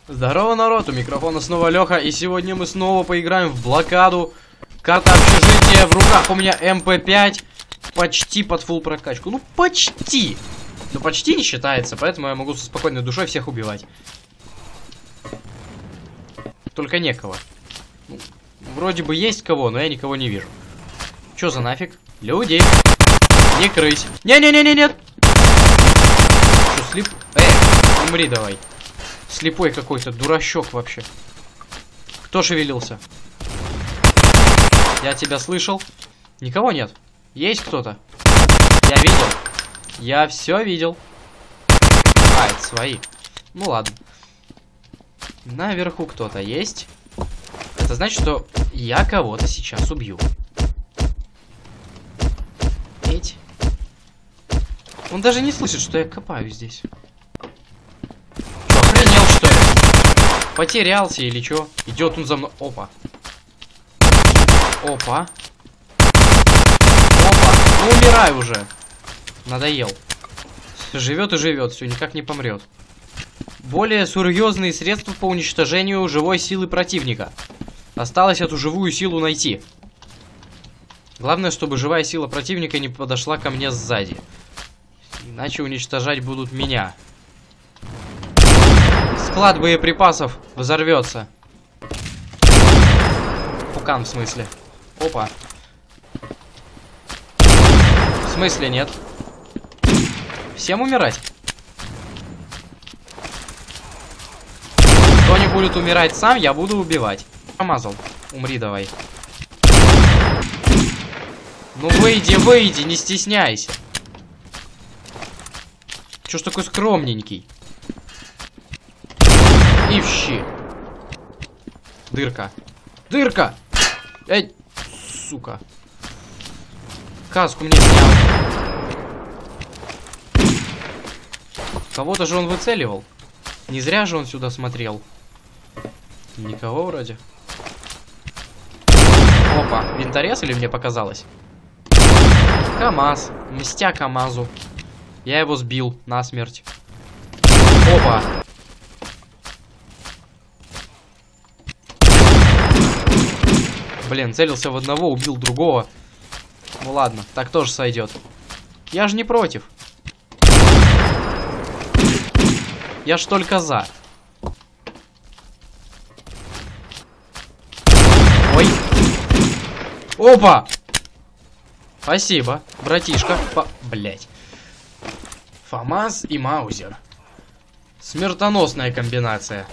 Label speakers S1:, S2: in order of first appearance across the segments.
S1: Здорово, народ, у микрофона снова Леха, и сегодня мы снова поиграем в блокаду. Карта общежития, в руках у меня МП5, почти под фулл прокачку. Ну, почти. Но почти не считается, поэтому я могу со спокойной душой всех убивать. Только некого. Ну, вроде бы есть кого, но я никого не вижу. Чё за нафиг? Люди! Не крысь! Не-не-не-не-нет! Чё, слеп... умри давай. Слепой какой-то, дурачок вообще. Кто шевелился? Я тебя слышал. Никого нет. Есть кто-то? Я видел. Я все видел. А, это свои. Ну ладно. Наверху кто-то есть. Это значит, что я кого-то сейчас убью. Эть. Он даже не слышит, что я копаю здесь. Чё, охренел, что ли? Потерялся или чё? Идет он за мной. Опа. Опа. Опа. Ну умирай уже. Надоел. Живет и живет, все, никак не помрет. Более серьезные средства по уничтожению живой силы противника. Осталось эту живую силу найти. Главное, чтобы живая сила противника не подошла ко мне сзади. Иначе уничтожать будут меня. Склад боеприпасов взорвется. Пукан, в смысле. Опа. В смысле нет? Всем умирать? Кто не будет умирать сам, я буду убивать. Промазал. Умри давай. Ну выйди, выйди, не стесняйся. Чё ж такой скромненький? И в щи. Дырка. Дырка! Эй, сука. Каску мне снял. Кого-то же он выцеливал. Не зря же он сюда смотрел. Никого вроде. Опа, винторез или мне показалось? КамАЗ. Мстя КамАЗу. Я его сбил насмерть. Опа. Блин, целился в одного, убил другого. Ну ладно, так тоже сойдет. Я же не против. Я ж только за. Ой. Опа! Спасибо, братишка. Блять. ФАМАС и Маузер. Смертоносная комбинация.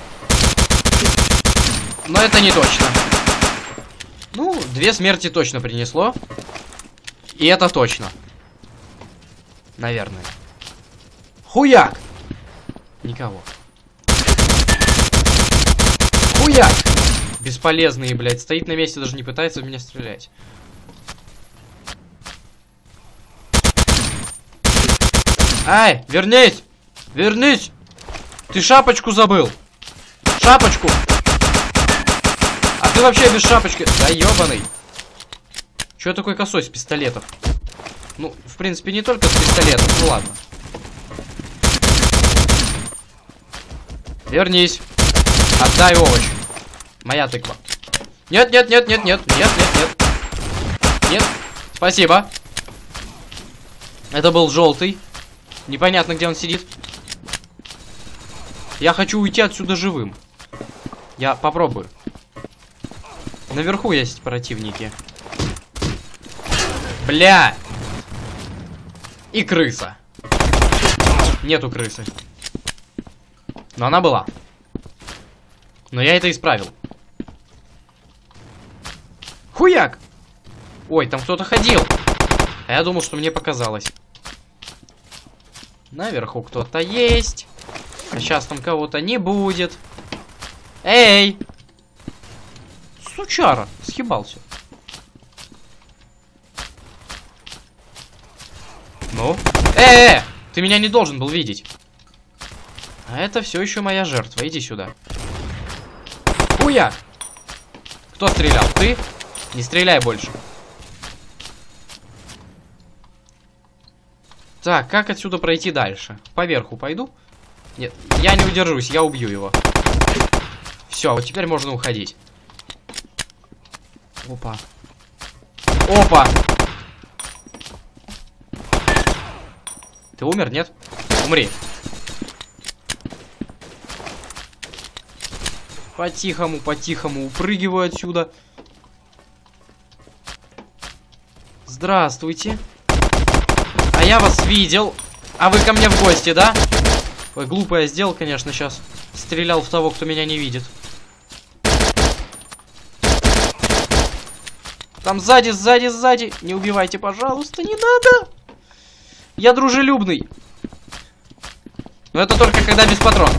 S1: Но это не точно. Ну, 2 смерти точно принесло. И это точно. Наверное. Хуяк! Никого. Хуяк! Бесполезные, блядь. Стоит на месте, даже не пытается в меня стрелять. Ай, вернись! Вернись! Ты шапочку забыл! Шапочку! А ты вообще без шапочки. Да ебаный. Чё я такой косой с пистолетов? Ну, в принципе, не только с пистолетов. Ну ладно. Вернись. Отдай овощ. Моя тыква. Нет, нет, нет, нет, нет, нет, нет, нет. Нет. Спасибо. Это был желтый. Непонятно, где он сидит. Я хочу уйти отсюда живым. Я попробую. Наверху есть противники. Бля! И крыса. Нету крысы. Но она была. Но я это исправил. Хуяк! Ой, там кто-то ходил. А я думал, что мне показалось. Наверху кто-то есть. А сейчас там кого-то не будет. Эй! Сучара, съебался. Ну? Ты меня не должен был видеть. А это все еще моя жертва. Иди сюда. Хуя! Кто стрелял? Ты? Не стреляй больше. Так, как отсюда пройти дальше? Поверху пойду? Нет, я не удержусь, я убью его. Все, вот теперь можно уходить. Опа. Опа! Ты умер, нет? Умри. По-тихому, по-тихому упрыгиваю отсюда. Здравствуйте. А я вас видел. А вы ко мне в гости, да? Ой, глупо я сделал, конечно, сейчас. Стрелял в того, кто меня не видит. Там сзади, сзади, сзади. Не убивайте, пожалуйста, не надо. Я дружелюбный. Но это только когда без патронов.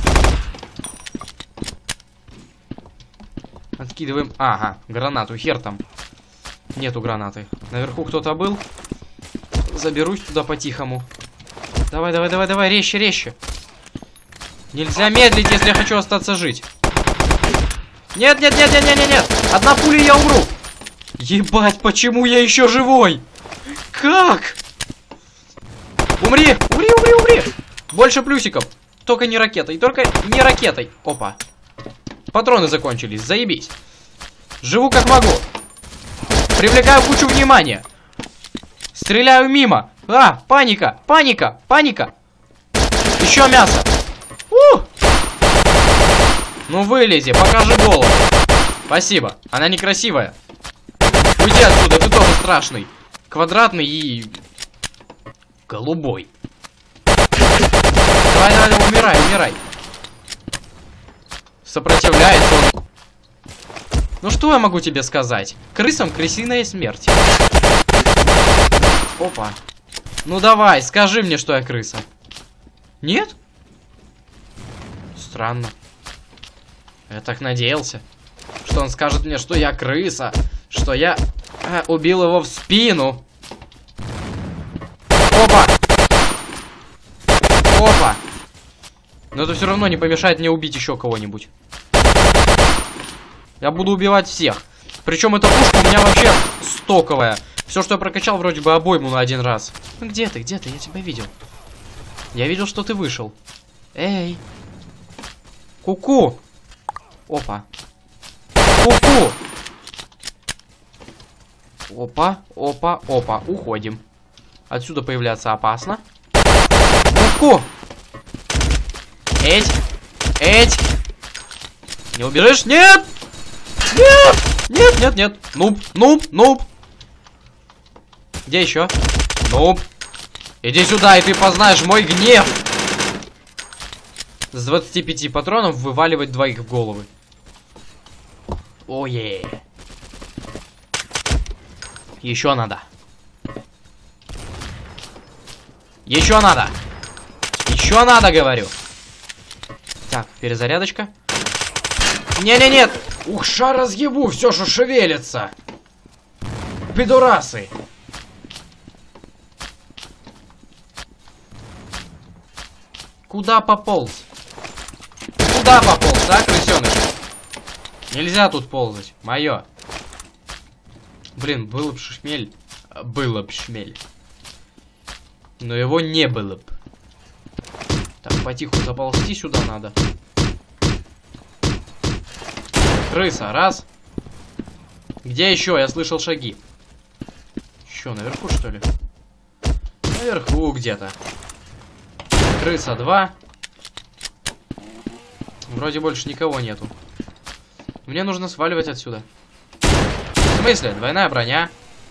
S1: Откидываем. Ага, гранату. Хер там. Нету гранаты. Наверху кто-то был. Заберусь туда по-тихому. Давай, давай, давай, давай. Резче, резче. Нельзя медлить, если я хочу остаться жить. Нет, нет, нет, нет, нет, нет, нет. Одна пуля, и я умру. Ебать, почему я еще живой? Как? Умри, умри, умри, умри. Больше плюсиков. Только не ракетой, только не ракетой. Опа. Патроны закончились, заебись. Живу как могу. Привлекаю кучу внимания. Стреляю мимо. А, паника, паника, паника. Еще мясо. Ну вылези, покажи голову. Спасибо, она некрасивая. Уйди отсюда, ты тоже страшный. Квадратный и... голубой. Давай, давай, давай, умирай, умирай. Сопротивляется он. Ну что я могу тебе сказать? Крысам крысиная смерть. Опа. Ну давай, скажи мне, что я крыса. Нет? Странно. Я так надеялся, что он скажет мне, что я крыса. Что я убил его в спину. Опа! Опа! Но это все равно не помешает мне убить еще кого-нибудь. Я буду убивать всех. Причем эта пушка у меня вообще стоковая. Все, что я прокачал, вроде бы обойму на один раз. Ну где ты? Где ты? Я тебя видел. Я видел, что ты вышел. Эй! Ку-ку! Опа! Ку-ку! Опа, опа, опа. Уходим. Отсюда появляться опасно. Ку-ку! Эть! Эть! Не убежишь? Нет! Нет! Нет, нет, нет. Нуб, нуб, нуб. Где еще? Нуб. Иди сюда, и ты познаешь мой гнев. С 25 патронов вываливать двоих в головы. Ое. Еще надо. Еще надо. Еще надо, говорю. Так, перезарядочка. Не-не-нет. Ух, ша разъебу, все, что шевелится. Пидорасы. Куда пополз? Куда пополз, а, крысеныш? Нельзя тут ползать, мое. Блин, было бы шмель. Было бы шмель. Но его не было бы. Так, потиху заползти сюда надо. Крыса, раз. Где еще? Я слышал шаги. Еще, наверху, что ли? Наверху где-то. Крыса, 2. Вроде больше никого нету. Мне нужно сваливать отсюда. В смысле? Двойная броня.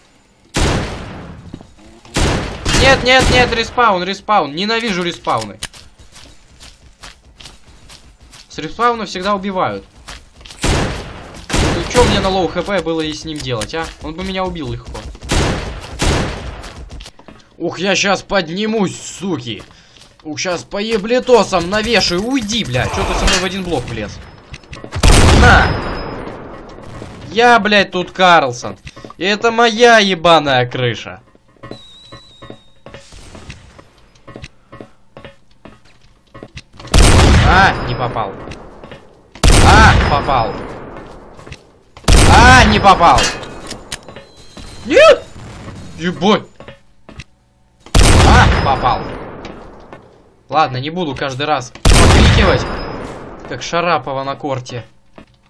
S1: Нет, нет, нет, респаун, респаун. Ненавижу респауны. С респауна всегда убивают. Ну что мне на лоу хп было и с ним делать, а? Он бы меня убил легко. Ух, я сейчас поднимусь, суки. Ух, сейчас по еблетосам навешаю. Уйди, бля. Что ты со мной в один блок влез? На! Я, блядь, тут Карлсон. И это моя ебаная крыша. А, не попал. А, попал. А, не попал. Нет! Ебать. А, попал. Ладно, не буду каждый раз покрикивать, как Шарапова на корте.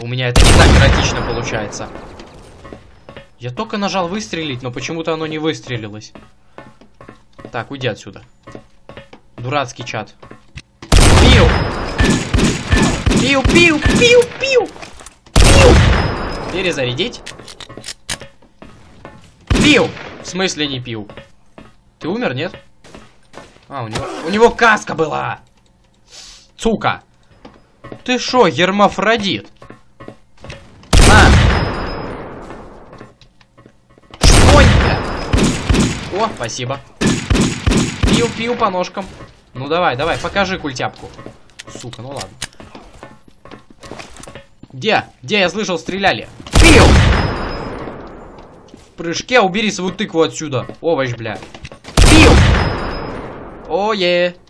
S1: У меня это не так эротично получается. Я только нажал выстрелить, но почему-то оно не выстрелилось. Так, уйди отсюда. Дурацкий чат. Пиу! Пиу, пиу, пиу, пиу! Пиу! Перезарядить. Пиу! В смысле не пиу? Ты умер, нет? А, у него каска была! Сука! Ты шо, гермафродит? На! Шпонь, бля! О, спасибо. Пиу-пиу по ножкам. Ну давай, давай, покажи культяпку. Сука, ну ладно. Где? Где я слышал, стреляли? Пиу! В прыжке убери свою тыкву отсюда. Овощ, бля. Пиу! Ое!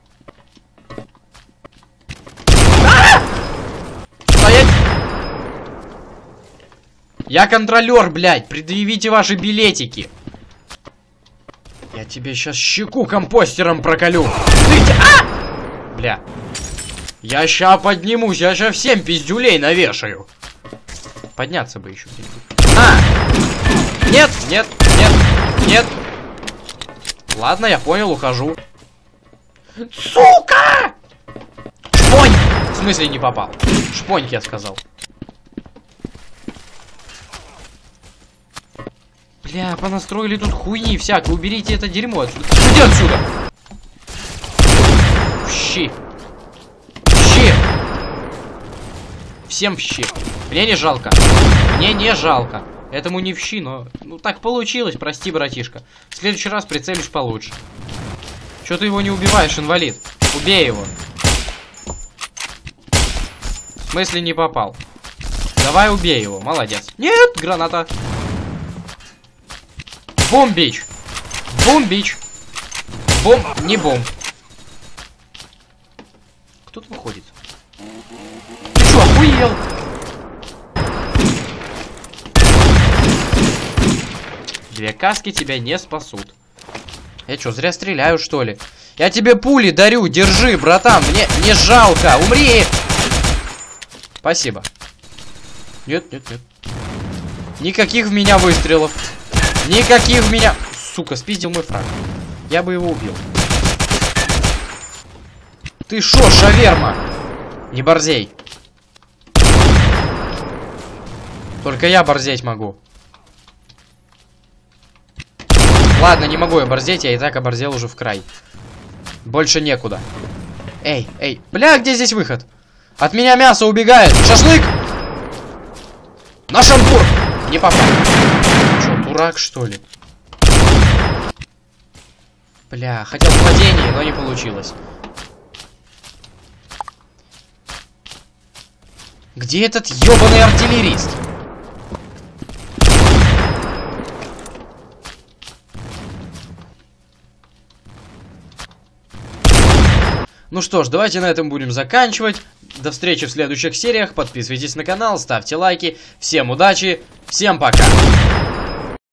S1: Стоять! Я контролер, блядь. Предъявите ваши билетики. Я тебе сейчас щеку компостером проколю. Бля. Я ща поднимусь, я ща всем пиздюлей навешаю. Подняться бы еще где-нибудь. Нет, нет, нет, нет. Ладно, я понял, ухожу. Сука! Шпонь! В смысле не попал? Шпоньк, я сказал. Бля, понастроили тут хуйни всякой. Уберите это дерьмо отсюда. Иди отсюда! В щи. В щи. Всем в щи. Мне не жалко. Мне не жалко. Этому не в щи, но... Ну, так получилось, прости, братишка. В следующий раз прицелишь получше. Чё ты его не убиваешь, инвалид? Убей его. В смысле не попал? Давай убей его, молодец. Нет, граната. Бомбич. Бомбич. Бомб, не бомб. Кто тут выходит? Ты чё, охуел? Две каски тебя не спасут. Я чё, зря стреляю, что ли? Я тебе пули дарю, держи, братан. Мне не жалко, умри! Спасибо. Нет, нет, нет. Никаких в меня выстрелов. Никаких в меня... Сука, спиздил мой фраг. Я бы его убил. Ты шо, шаверма? Не борзей. Только я борзеть могу. Ладно, не могу я борзеть, я и так оборзел уже в край. Больше некуда. Эй, эй. Бля, где здесь выход? От меня мясо убегает. Шашлык! На шампур! Не попал. Чё, дурак, что ли? Бля, хотел в падении, но не получилось. Где этот ёбаный артиллерист? Ну что ж, давайте на этом будем заканчивать. До встречи в следующих сериях. Подписывайтесь на канал, ставьте лайки. Всем удачи, всем пока.